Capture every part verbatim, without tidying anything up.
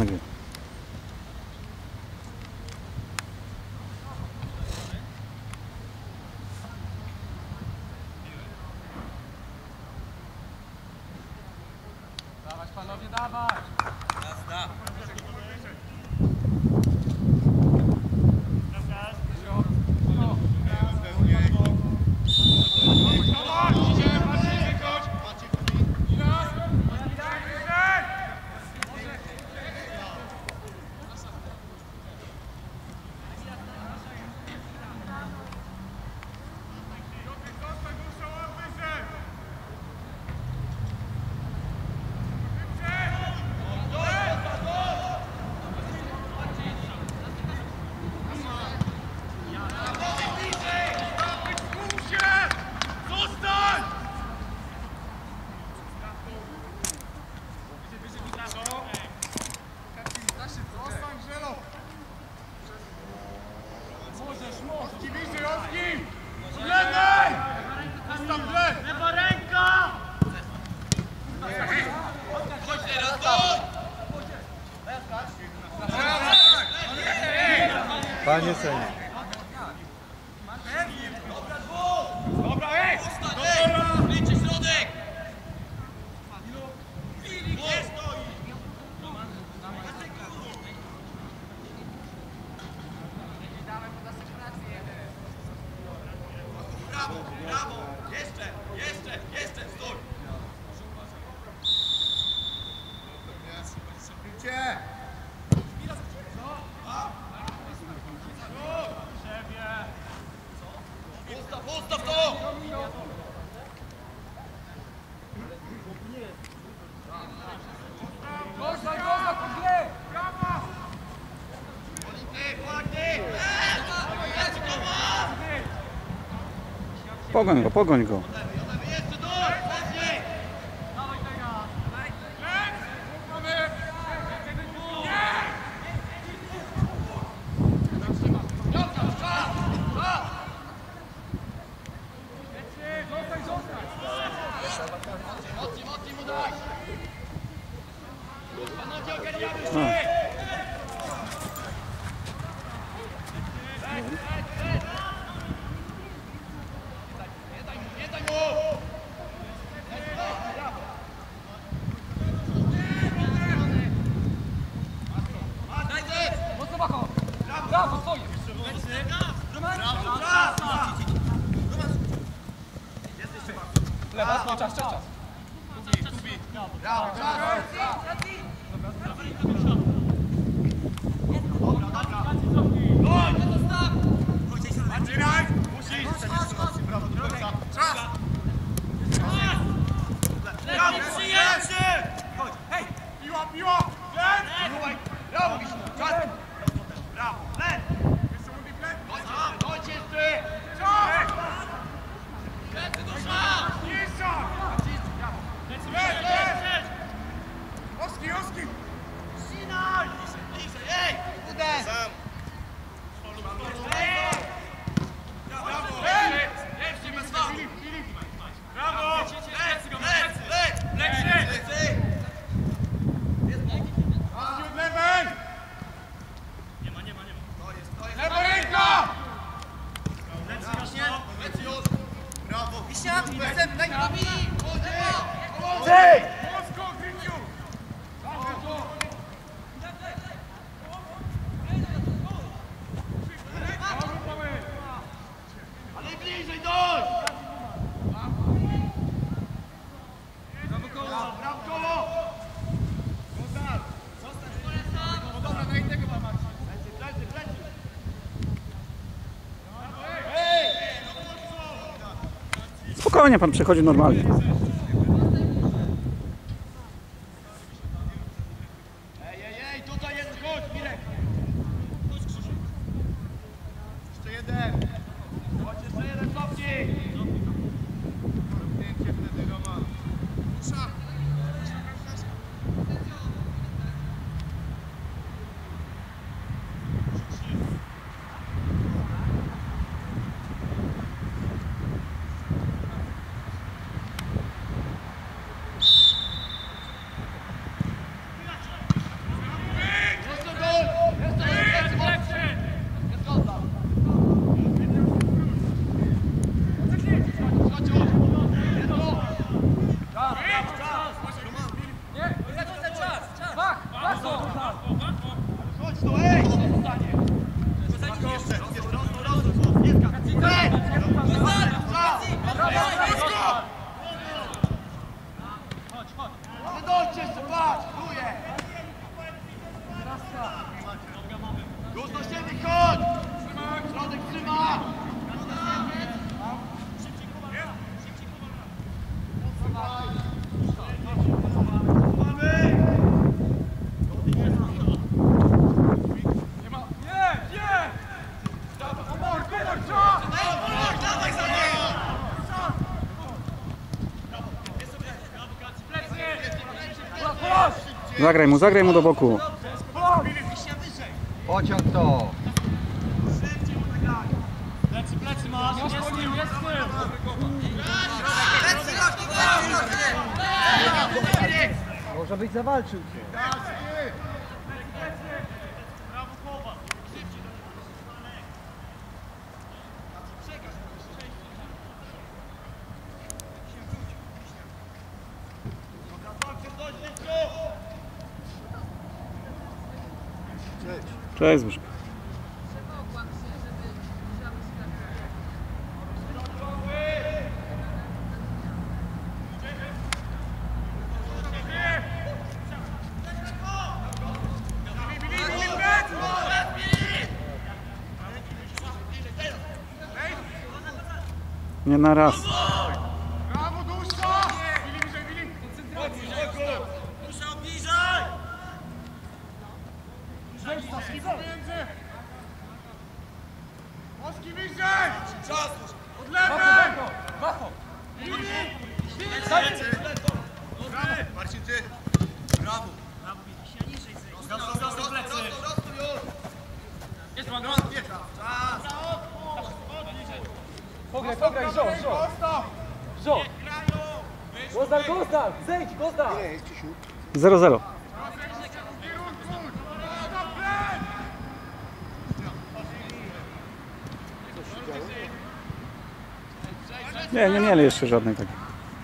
gry. Dawać panowie, dawać! Jazda! Panie sędzio. Dobra, ej! Dobra! Liczy środek! Nie stoi! Brawo, brawo! Jeszcze, jeszcze, jeszcze, stój! Gdzie? Ustaw, ustaw to! Można, można, to źle! Brawo! Pogoń go, pogoń go. Brawo, co jest? Lewa, czas, czas, czas. Brawo, czas. Hej! Piła, piła! Brawo, Wiszu! Czas! Brawo! Lec! Chodź jeszcze! Czas! Lecy do szat! Nisza! Lecy, lecy! Oski, oski! Sinaj! Bliżej, ej! Udę! Sam! Brawo! Lecy, bez fału! Brawo! Lecy, lecy, lecy! Lecy! Lecy! Od lewej! Nie ma, nie ma, nie ma. To jest, to jest. Lewa ręka! Lecy już, nie? Lecy już. Brawo. Wisia, jestem, daj mi! Hej! Polsko, Gryciu! Ale bliżej dojść! Brawo koło! Brawo koło! Spokojnie, pan przechodzi normalnie. Ej, ej, ej, tutaj jest, chodź, Mirek! Jeszcze jeden! Chodź, jeszcze jeden, cofnij! Zdjęcie wtedy, Roman. Usza! Chodź tu, ej! Jeszcze, jeszcze, rozwój, rozwój, jest Dojdźcie jeszcze, patrz, chuje! Już do siebie, chodź! Środek trzyma! Zagraj mu, zagraj mu do boku. Pociąg to! Plecy, plecy masz! Jest z tyłu, jest z tyłu! Może być zawalczył się. Cześć, Zbyszko. Nie na raz. Brawo, Duszka! Wili, bliżej, Wili! Dusza, obniżaj! Moski pomiędzy! Moski bliżej! Czas! Od lewej! Wili! Brawo! Marcin, ty! Brawo! Brawo, Wili! Niżej zejdź! Prosto, prosto, prosto, prosto już! Jest pan, czas! Pograj, pograj, żo, żo! Żo! Gozdal, Gozdal! Zejdź, Gozdal! zero zero. Nie, nie mieli jeszcze żadnej takiej.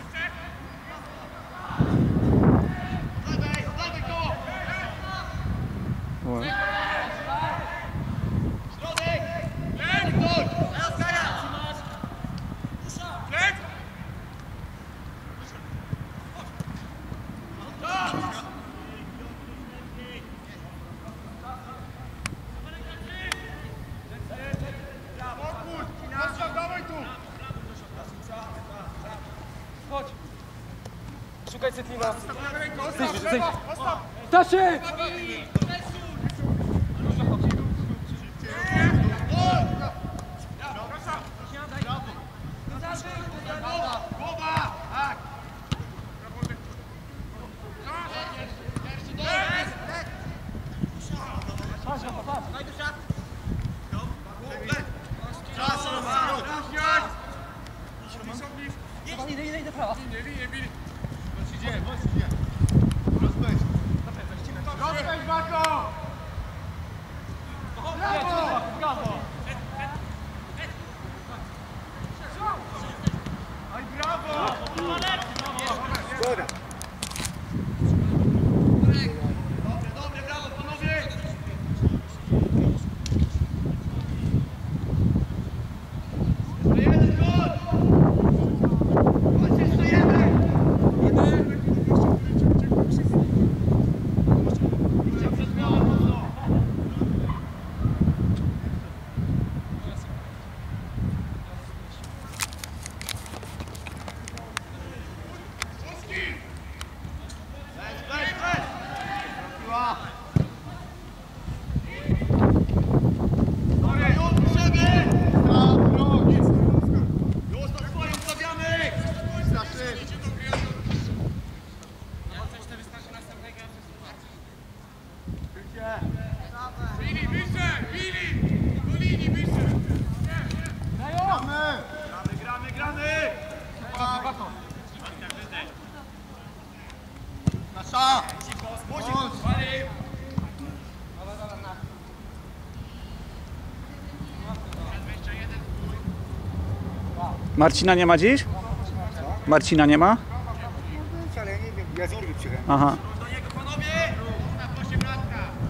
O. Chodź! Szukaj Cetlina! Zejdź, zejdź! Staszek! Idę, idę, idę prawa. Rozpędź, Marko! Brawo! Aj, brawo! Dobre, dobre, brawo, panowie! Jeszcze jeden gol! Chodź, jeszcze jeden! Bili, wyżej! Bili! Do linii, wyżej! Gramy! Gramy, gramy, gramy! Nasza! Bądź! Marcina nie ma dziś? Marcina nie ma? Ale ja nie wiem, ja z Irwy przyjechałem. Aha. Do niego, panowie! Na prosie bratka!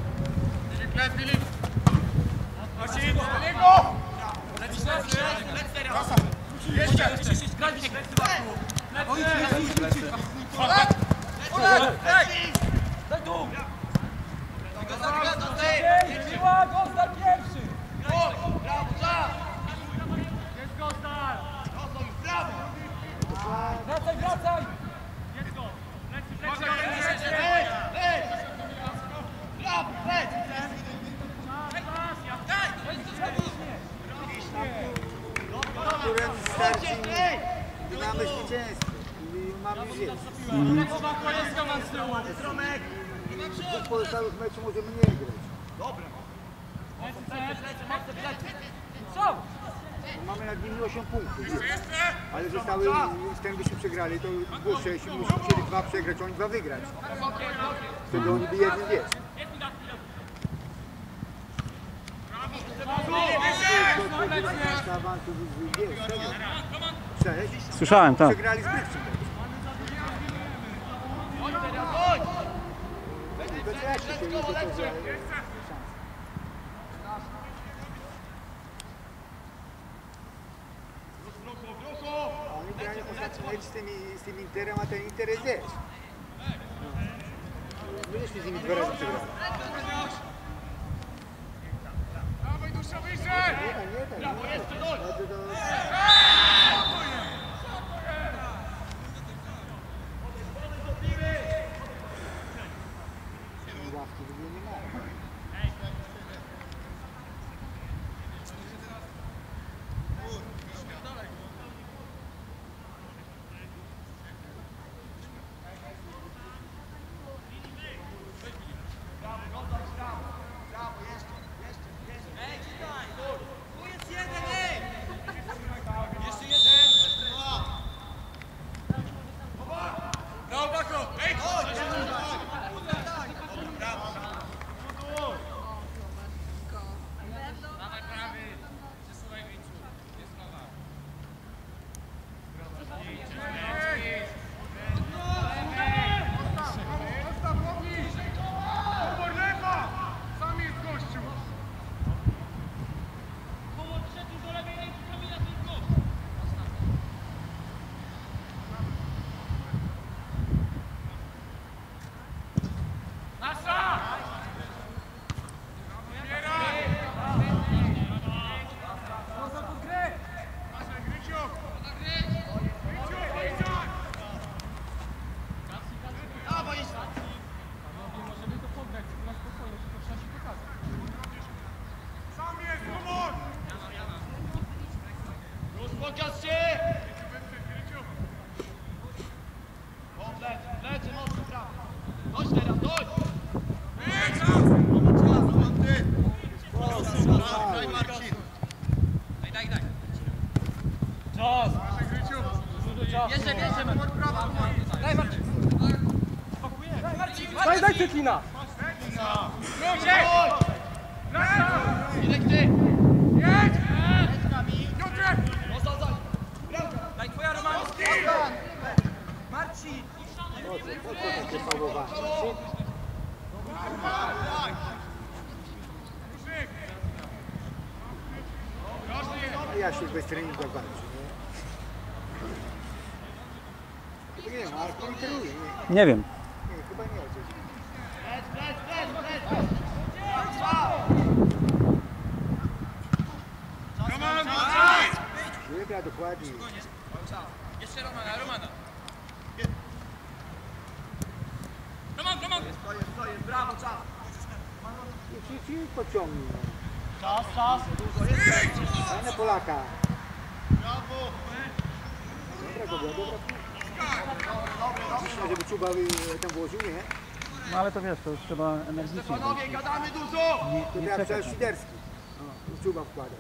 jest Filip! Marcin! Do niego! Lecisz, lecisz! Lec teraz! Jeszcze! Graj, Wisiek! Olek! Olek! Daj tu! Siła, Gostar pierwszy! Brawo, czas! Jest Gostar! Brawo! Wracaj, wracaj! Brawo, leć! Którym starczy i mamy zwycięstwo i mamy zjeść. W pozostałych meczach możemy nie grać. Co? Mamy nad nimi osiem punktów. Ale zostały, z tym byśmy przegrali, to było sześć, musimy chcieli dwa przegrać, oni dwa wygrać. Wtedy oni by jeden zjeść. Awansu jest sześć. Słyszałem, tak. Przegrali z Bryczym. To trzeci się nie to, że... Oni grają ostatni mecz z tym, z tym Interem, a ten Inter jest gdzieś. My żeśmy z nimi dwa razy przegrali. Nie, nie, tak, nie. Bardzo do... Ławki w ogóle nie mają. Pokaż się! O, leć, leć, mocno prawo. Chodź teraz, chodź! Daj Marcin! Daj, daj, daj. Czas! Jeszcze, jeszcze, daj Marcin! Daj, daj Cetlina! Ludzie! Idek ty! Jedź! Piotrek! Daj twoja Romana! Marcin! Po co? Po co takie fałowanie? A ja się bez treningu walczy, nie? Nie wiem, ale kontroluje, nie? Nie wiem. Nie, chyba nie. Lec, lec, lec, lec! Wygra dokładnie. Jeszcze Romana, Romana! Roman, Roman! To jest, to jest, brawo, czas! I ci, ci pociągnij. Czas, czas! Fajna Polaka. Brawo! Dobra, dobra, dobra. Myślę, żeby Czuba tam włożył, nie? No ale to wiesz, to już trzeba energicznie. Panowie, gadamy dużo! To Nie teraz czekaj trzeba tam. Świderski. O, Czuba wkładał.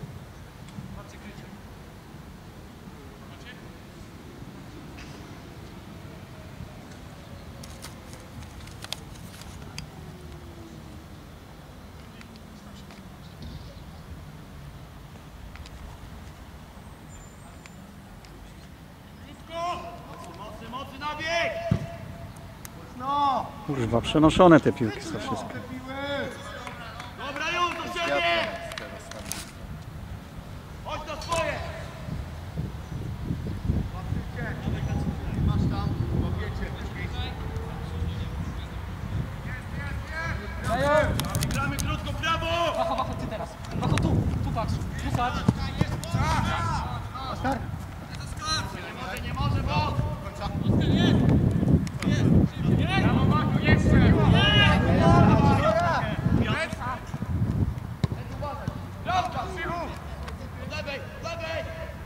Mocy, mocy na bieg! No! Kurwa, przenoszone te piłki są wszystkie. Dobra, już do siebie! Chodź na swoje! Masz tam, powiecie. Dają! Gramy krótko, prawo! Wacho, wacho, ty teraz. Wacho, tu, tu patrz, tu patrz. Oskar? Nie może, nie może, bo... Bramka, Krzychu! Do lewej, do lewej!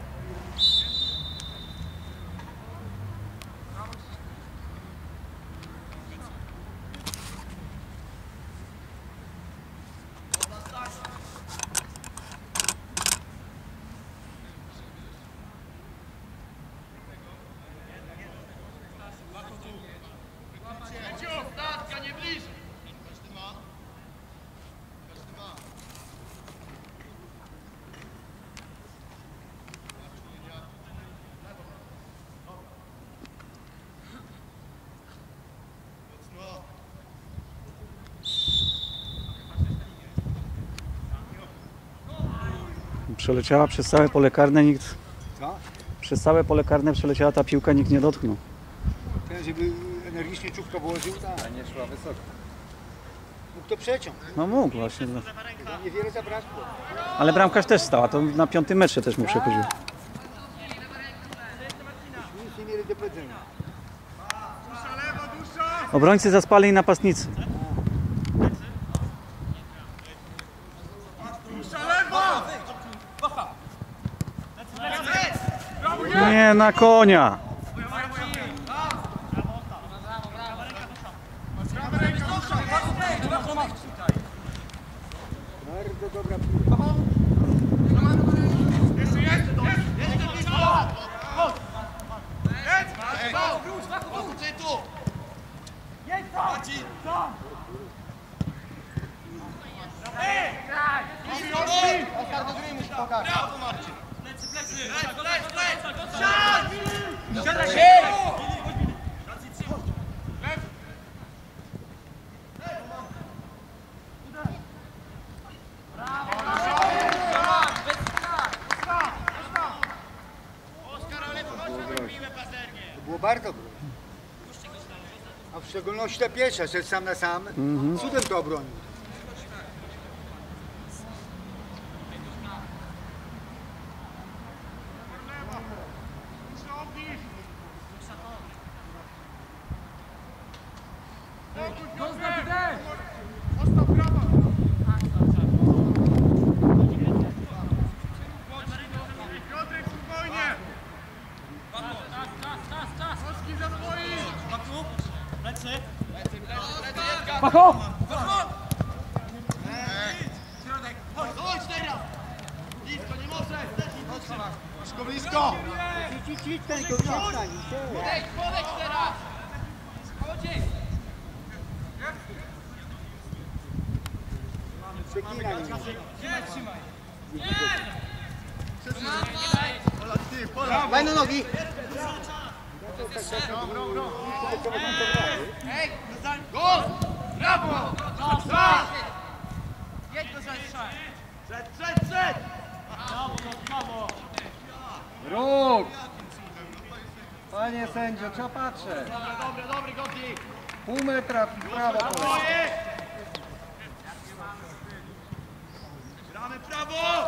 Statka, nie bliżej! Każdy ma. Każdy ma. Mocno. Przeleciała przez całe pole karne, nikt... Co? Przez całe pole karne przeleciała ta piłka, nikt nie dotknął. Ten, żeby energicznie czubka położył, tak. A nie szła wysoko. Mógł to przeciąg. No mógł właśnie. No. Chyba niewiele zabrakło. Ale bramkarz też stała, to na piątym metrze też mu przechodził. Nic nie mieli do powiedzenia. Obrońcy zaspali i napastnicy. Nie, na konia. Bardzo dobra piłka. Jeszcze jest! Jeszcze blisko! Chodź! Jedź! Wróć! Ty tu! Jedź tam! Maci! Oskar, do gry musisz pokazać. Brawo, Marcin! Plecy, plecy! Lec, lec, lec! Siadź! Siadaj się! To było bardzo groźne. A w szczególności ta pierwsza, szedł sam na sam. Cudem to obronił. Zostaw dech! Piotrek, spokojnie! Polski za twoim! Wacho! Chodź teraz! Blisko, nie może! Blisko, blisko! Ci, ci, ci, ten go przestań. Podejdź, podejdź teraz! Chodź! Przeklinaj mnie. Trzymaj! Pola, ty, Pola! Daj na nogi. Ej! Gol! Brawo! Czas! Jedź do Rzesza! Przed, przed, przed! Róg! Panie sędzio, trzeba patrzeć. Dobra, dobra, dobry, Gotti! Pół metra w prawo. Twoje! Gramy prawo!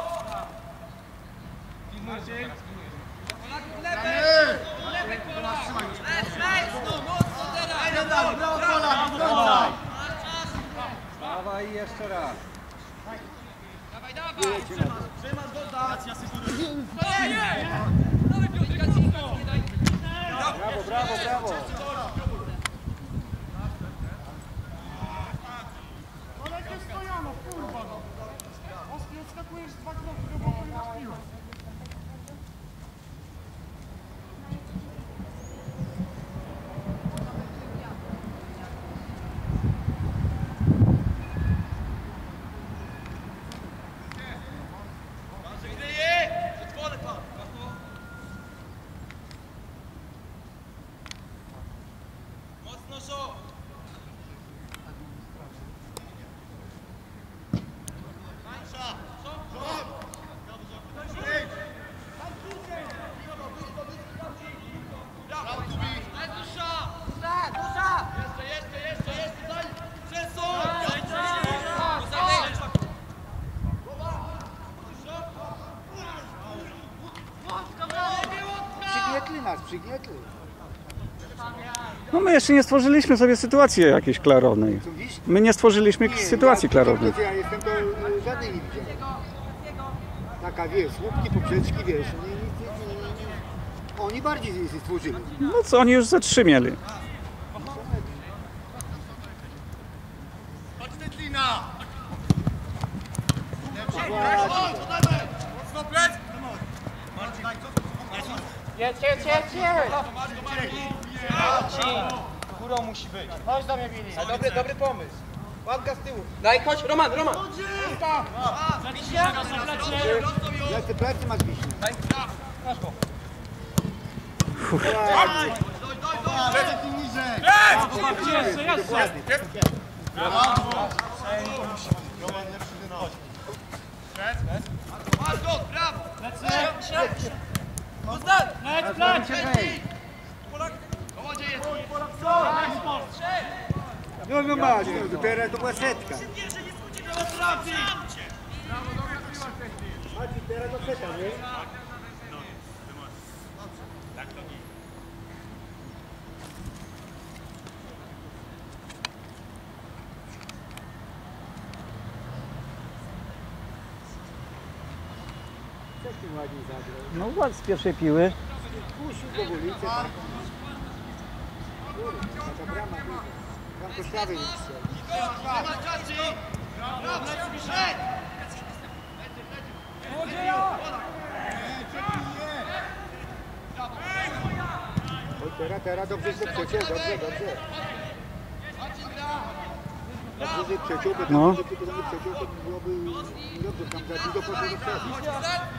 Lewej! Lewej pola! Lec, lec! No, mocno teraz! Brawo, Pola! Wracaj! Dawaj jeszcze raz. Dawaj, dawaj! Trzymasz go, dać! Ej! Dawaj, Piotrka, cisnął! Brawo, brawo, brawo. Ale nie stojano, kurwa no! Oski, odskakujesz dwa kroki do boku i masz piłę. przygnietli. No my jeszcze nie stworzyliśmy sobie sytuacji jakiejś klarownej. Co widzisz? My nie stworzyliśmy Nie, sytuacji ja, klarownej. to, to ja jestem, to y, żadnej nie widziałem. Taka, wiesz, słupki, poprzeczki, wiesz, nie, nie, nie, nie, nie. Oni bardziej z- z- stworzyli. No co, oni już ze trzy mieli. Chodź Tytlina! Mocno plec! Jedź, jedź, jedź, jedź! Górą musi być. Chodź do mnie, Billy. Dobry, dobry pomysł. Ładka z tyłu. Daj, chodź, Roman, Roman. Plecy, plecy masz wiśnie. Masz go. Jeszcze, jeszcze! Masz go, brawo! Kołodzie jest! No, no masz, no, teraz to była setka. Maciej, teraz to seta, nie? Coś ty ładnie zagrał. No ład z pierwszej piły. Puścił do ulicy, tak. Kurde, taka brama duża. Tam po prawej nie strzeli. Brawo, Czaci! Brawo, Szedł! Oj, teraz, teraz dobrze, że przeciął, dobrze, dobrze. Dobrze, że przeciął, bo No. tam, żeby tylko nie przeciął, to byłoby dobrze, tam za dużo poszło do przodu.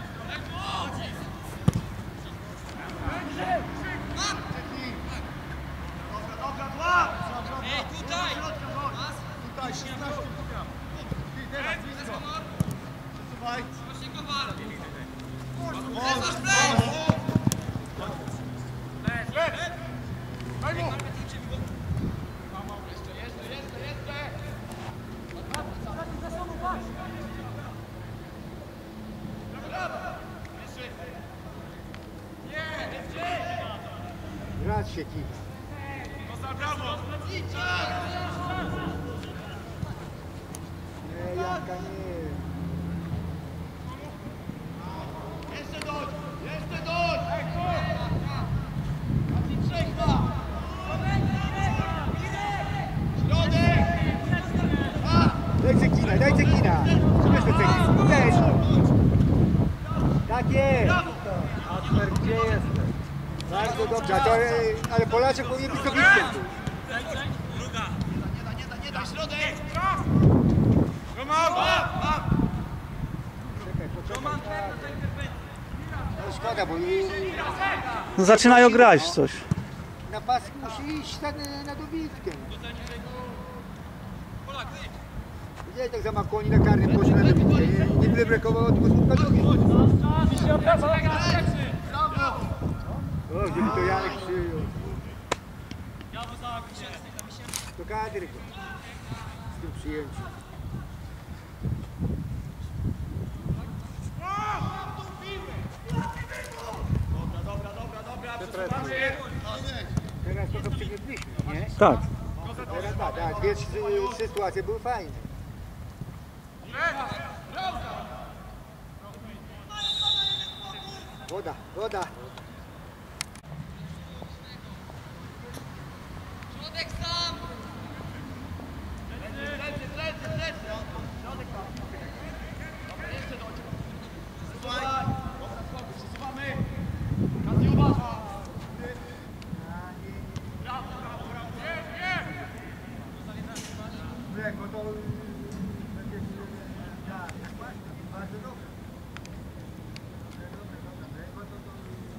Dobra, dwa! Ej, tutaj! Tutaj, szesnaście program. Ty, teraz, blisko. Przesuwaj. Raz się kiwa. Nie, Janka nie. Jeszcze dość! Jeszcze dość! Maciej, trzech ma! Środek! A! Dajcie kina, dajcie kina. Weź do tego, weź. Tak jest. Kacper, gdzie jesteś? Bardzo dobrze, a to, e, ale Polaczek powinien być dobitkiem tu. Nie da, nie da, nie da, środek! Roman! Czekaj, poczekaj. No szkoda, bo i- No zaczynają grać w coś. na pas musi iść tak na, na dobitkę. Gdzie tak za Makoni na karnym poszedł na dobitkę? Nie, nie byle brakowało, tylko słupka drugi. O, gdyby to Janek przyjął. To kadry go. Z tym przyjęciem. Teraz to to przygrypliśmy, nie? Tak. Teraz tak, tak. Dwie, trzy, trzy sytuacje były fajne. Woda, woda. Środek sam! Plecy, plecy, plecy! Środek tam. Dobra, jeszcze dość. Przesuwaj! Dobra, spokój, przesuwamy! Kazi, uważa! Brawo, brawo, brawo! Nie, nie! Mleko to będzie tak, bardzo dobre. Dobre, dobre, dobre. Mleko to, to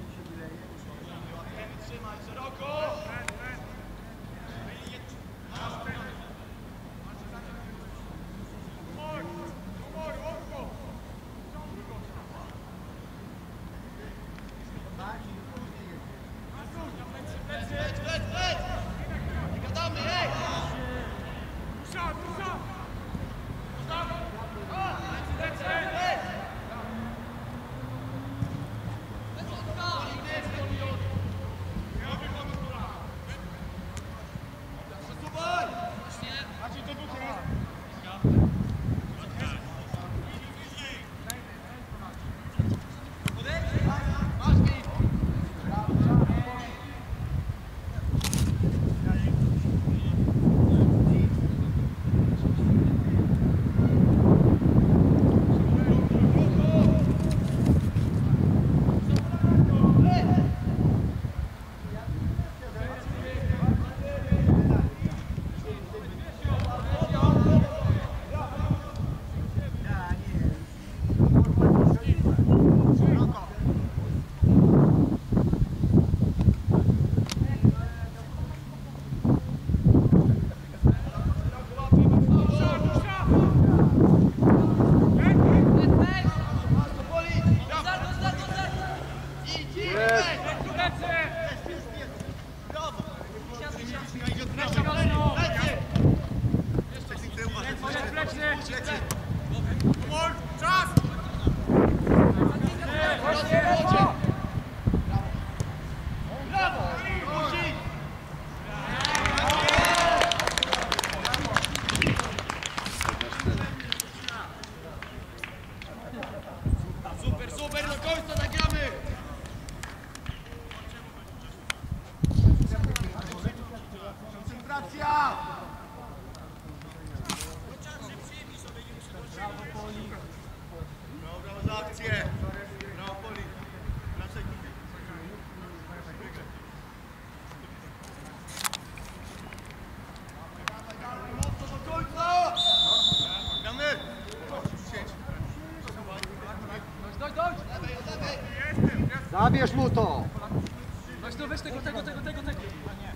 Zabierz mu to! Weź to, weź tego, tego, tego, tego, tego.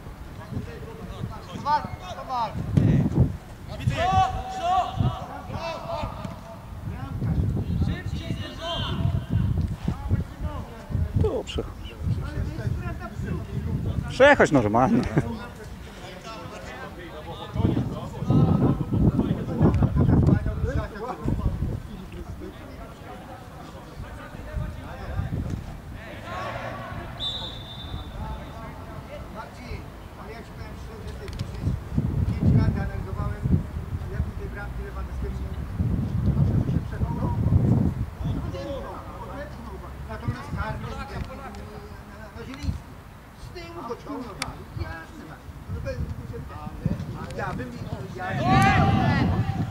Walcz, walcz. Tu przechodź. Przechodź normalnie. Marcin, ale ja ci powiem szczerze, że ty przecież pięć razy analizowałem, jak mi tej bramki Lewandowskiego nie się przechodzą. Natomiast karny na Zieliński. Z tyłu go ciągnął. Jasne, no bez ja bym ja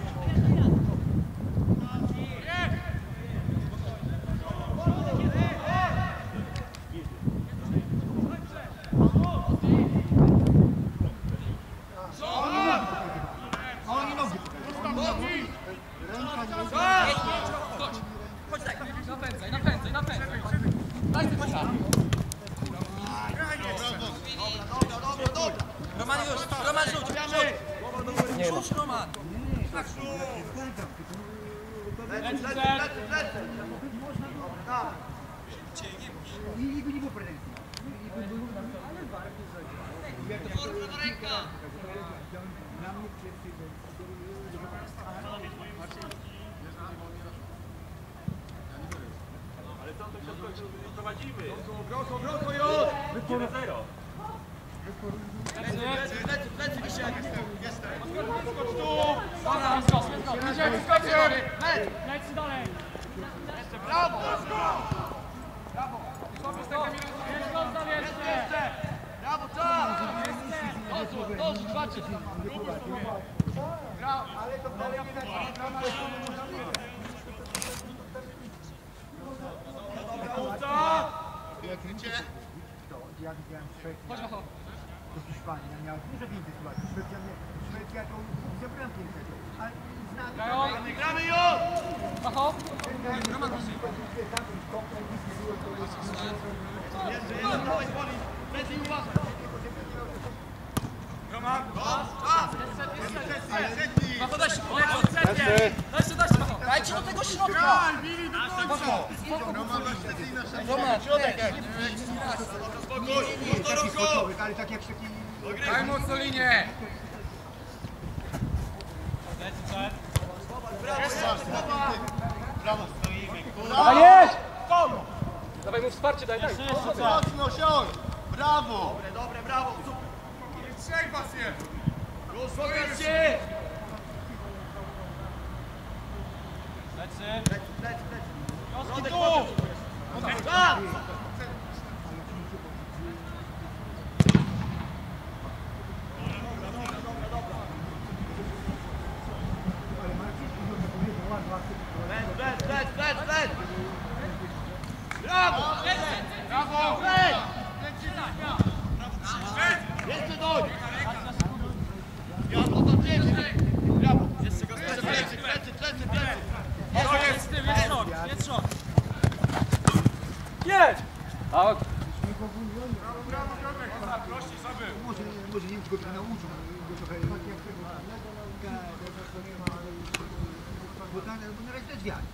Napędzaj, napędzaj, napędzaj. Daj ty konia. Roman już, Roman rzuć, rzuć. Rzuć Roman. Lecz, lecz, lecz, lecz. Nikt nie było pretensji. Brawo, czas! Dobrze, dbacie. Ale to wcale nie ja widziałem Szwecję do Hiszpanii, ja miałem dużo więcej sytuacji. Szwecja, nie, Szwecja to zabrałem pięknie, ale znamy. Gramy już! Macho. Jeszcze jeden, dawaj, woli. Lepiej uważaj. Roman, czas, czas! Macho, daj się, daj się, daj się, daj się, Macho. Dajcie do tego środka. Bili do końca! Roman, Roman, środek! Spokój, mocno rąko! Ale tak jak taki... daj mocno linię. Brawo, stoimy, kurwa! A jedź! Dawaj mu wsparcie, daj, daj. Mocno siądź! Brawo! Dobre, dobre, brawo! Super! Trzech was jest! Rozpowiedzcie! Lecy. Leci, leci, leci! Środek, tu! Czas! Leć, leć, leć, leć, leć! Brawo! Brawo! Leć! Jeszcze dojdź! Ja to do ciebie! Brawo! Jeszcze go plecy, plecy, plecy, plecy, plecy! To jest z tym, jest szok, jest szok. Jedź! A, Może, może nie wiem, czy go trochę nauczył, go trochę... Bo na, bo na razie to jest wiatr.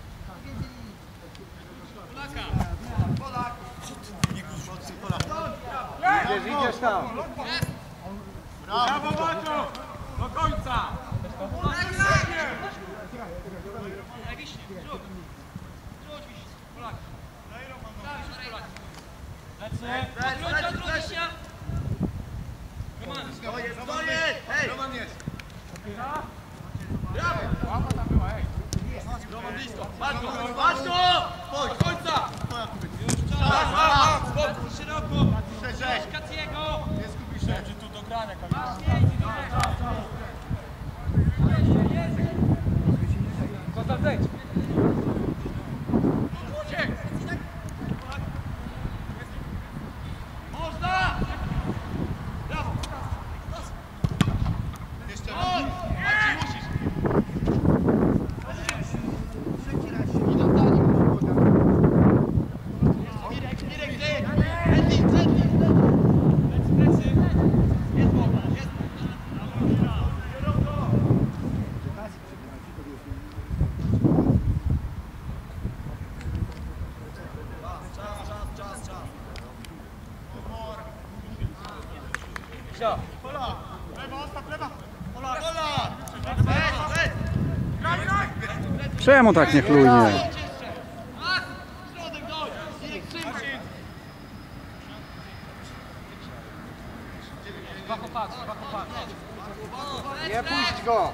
Polak! Idziesz, idziesz tam. Brawo, Macio! Do końca! Leć, leć, leć! To jest, to jest! Hej! Roman jest! Brawo! Roman blisko! Patrz go! Patrz go! Do końca! Czas, czas! Spokój, szeroko! Sześć! Kacjego! Nie skupisz się! Czy tu do grania, Konstans, zejdź. Można! Brawo! Jeszcze raz! Maciej, musisz! Trzeci raz się nie doddali, bo szkoda. Mirek, Mirek, ty! Czemu tak niechlujnie? Nie puść go!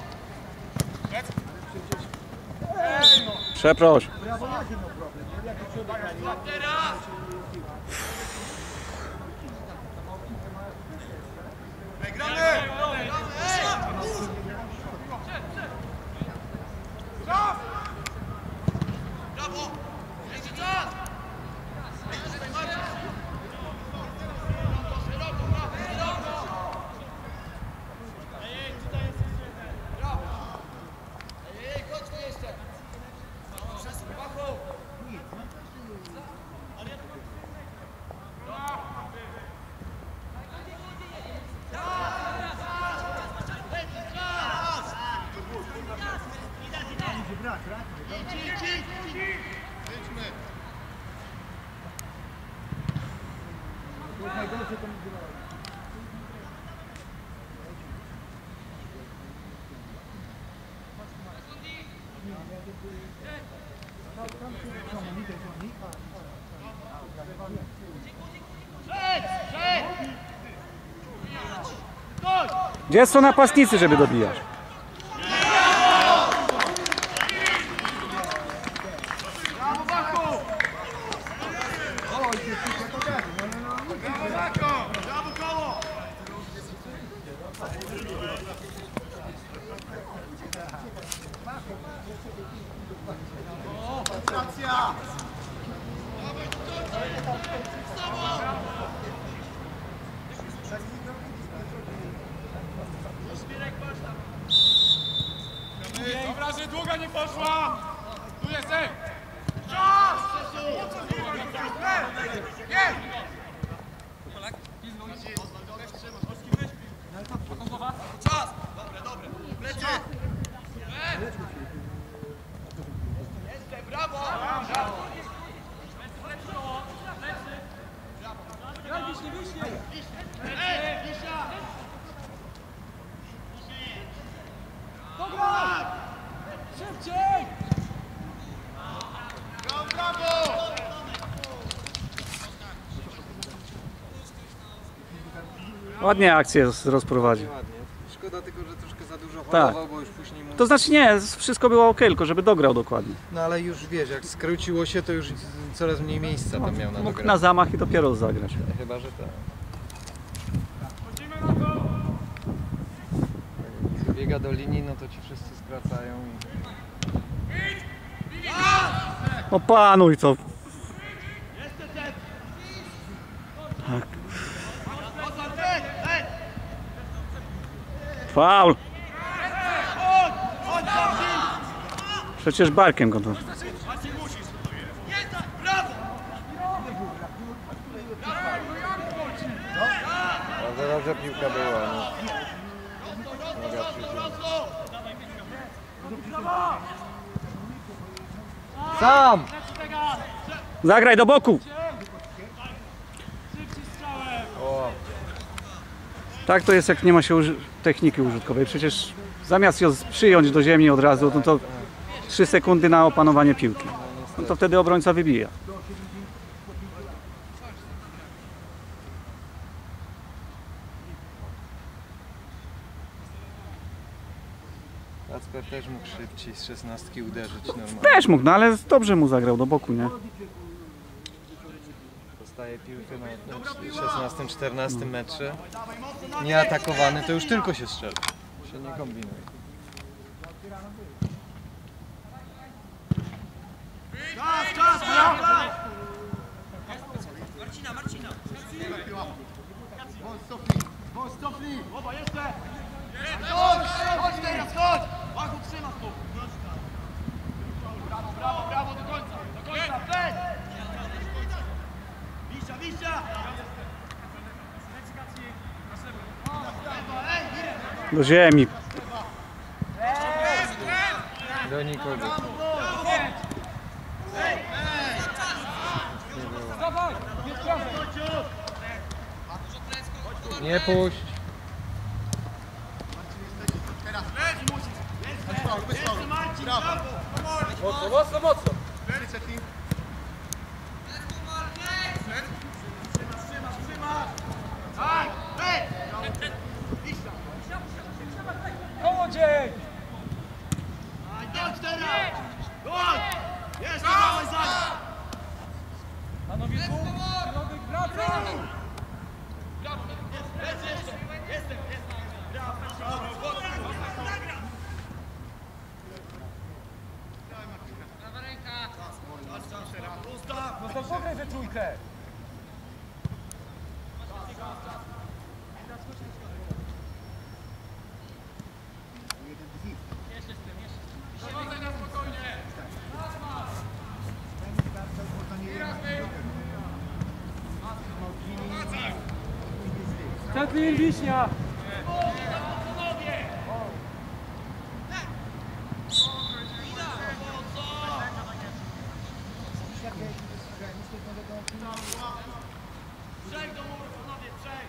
Przeproś. Gdzie są napastnicy, żeby dobijać? Dobra, że długa nie poszła! Tu jesteś! Czas! Nie! Czas! Dobre, dobre. Plecy! Jestem, brawo! Brawo! Ej, Wisza! Dobra! Szybciej! Brawo, brawo! Ładnie akcję rozprowadził. Ładnie. Szkoda tylko, że troszkę za dużo Tak. holował, bo już później mu... To znaczy nie, wszystko było ok, tylko żeby dograł dokładnie. No ale już wiesz, jak skróciło się, to już coraz mniej miejsca tam miał na Mógł dogranie. na zamach i dopiero zagrać. Chyba, że tak. Jak biega do linii, no to ci wszyscy skracają i... Opanuj to. Tak. Faul. Przecież barkiem go to. Bardzo dobrze piłka była. No. Noga przyjdzie. Sam! Zagraj do boku. O, Tak to jest, jak nie ma się uży techniki użytkowej. Przecież zamiast ją przyjąć do ziemi od razu, no to trzy sekundy na opanowanie piłki. No to wtedy obrońca wybija. Kacper też mógł szybciej z szesnastki uderzyć normalnie. Też mógł, no ale dobrze mu zagrał do boku, nie? Dostaje piłkę na szesnastym czternastym metrze. Nieatakowany, to już tylko się strzela. Się nie kombinuje. Czas, czas, brawo! Marcina, Marcina! Bądź stopni, bądź stopni! Oba, jeszcze! Chodź, chodź teraz, chodź! Łachu, trzyma tu! Brawo, brawo, brawo, do końca, do końca, plec! Wisza, Wisza! Do ziemi. Do nikogo. Nie puść. Teraz, leć musisz! Jeszcze Marcin, brawo! Mocno, mocno, mocno. Kołodziej! Jest, dawaj za! Panowie, tu, środek, wraca! No to pograj we trójkę! Centlin, Wiśnia! Trzech do muru, panowie, trzech!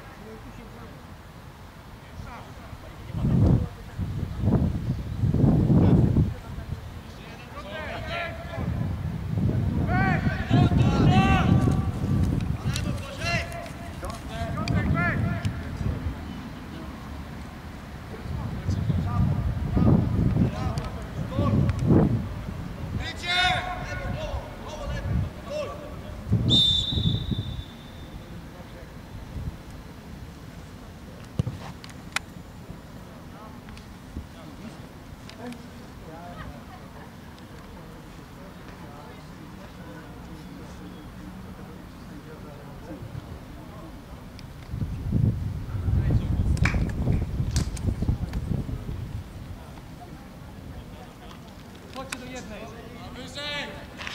Chodźcie do jednej. Wyżej!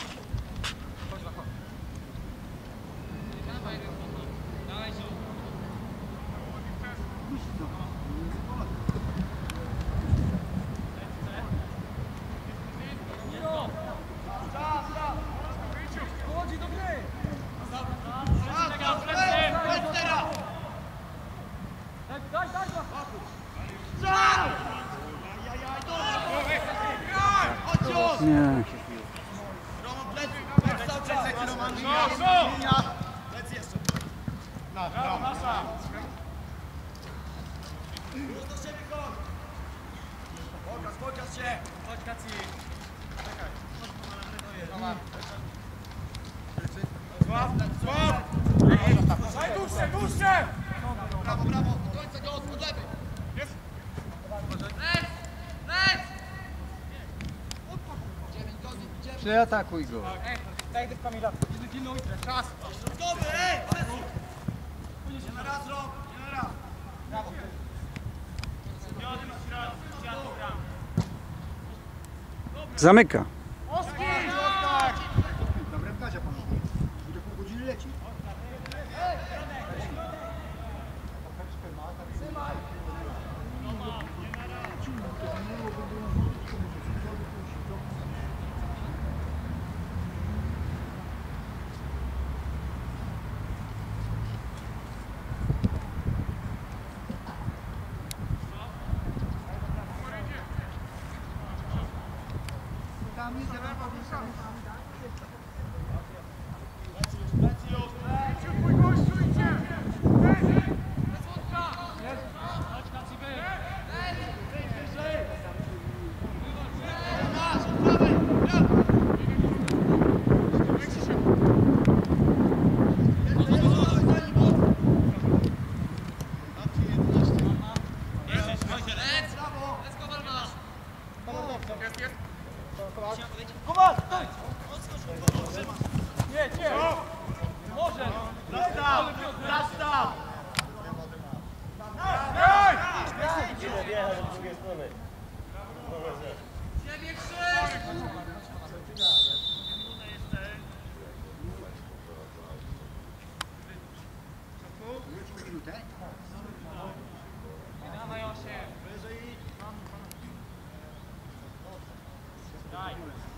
Chodzi do gry! Daj, daj, daj! Nie. Pokaż, pokaż się! Chodź, Kaci! Złap, złap! Dłuższe, dłuższe! Brawo, brawo! Do końca go od lewej! Jest! Lec! Lec! dziewięć godzin, idziemy! Przeatakuj go. Daj tych Kamila. Pilnuj, czas. Środkowy, ej! Nie na raz, rok! Nie na raz! Brawo! Zamyka. Dobra, Kazia panowie. Do pół godziny leci. Tam jest jeden powiem. Kowal, stój! Nie, nie! Może! Zastaw! Zastaw! Minutę. Dawaj, osiem. Daj.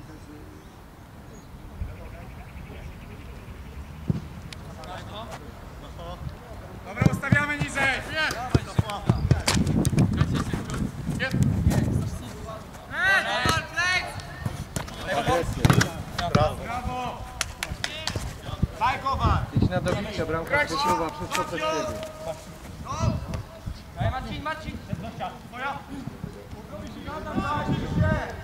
Dobra, ustawiamy niżej! Jest! Jest! Daj Kowal! Idź na dobicie, bramka spoczywa, wszystko przez ciebie. Daj Marcin, Marcin! Twoja!